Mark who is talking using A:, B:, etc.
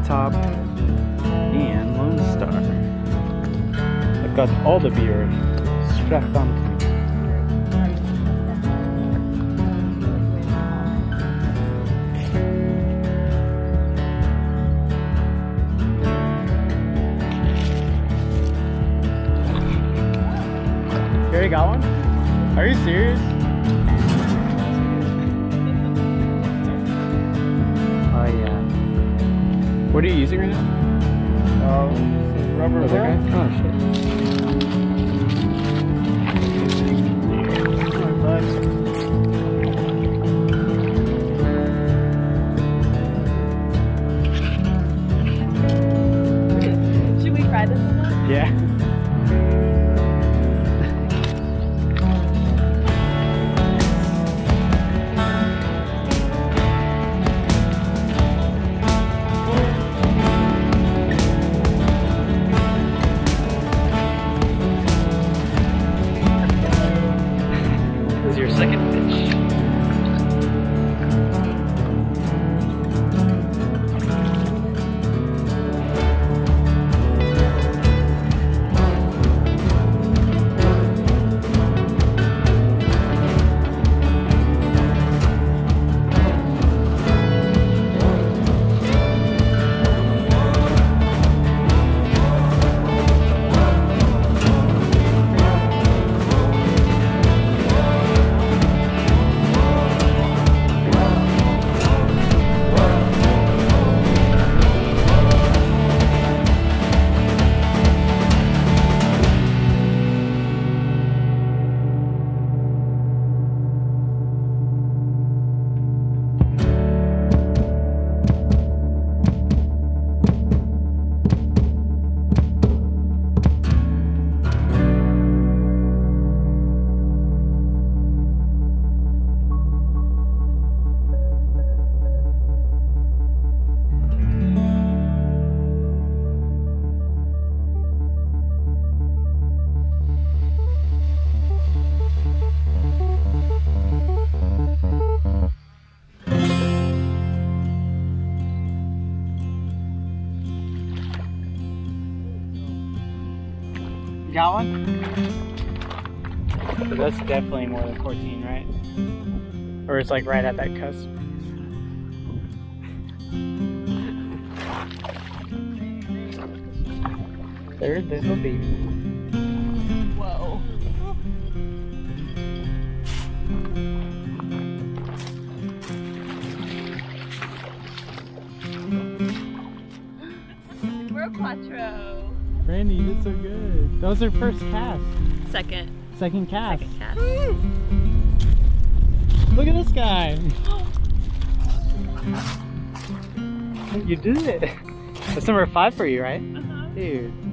A: Top, and Lone Star. I've got all the beer strapped onto me. You already got one? Are you serious? Oh yeah. What are you using right now? Rubber. Oh shit.
B: Should we fry this one up?
A: Yeah. Your second pitch. You got one? So that's definitely more than 14, right? Or it's like right at that cusp. There's little baby.
B: Whoa. We're quattro.
A: Brandi, you did so good. That was her first cast.
B: Second.
A: Second cast.
B: Second cast.
A: Look at this guy. You did it. That's number 5 for you, right?
B: Uh-huh.
A: Dude.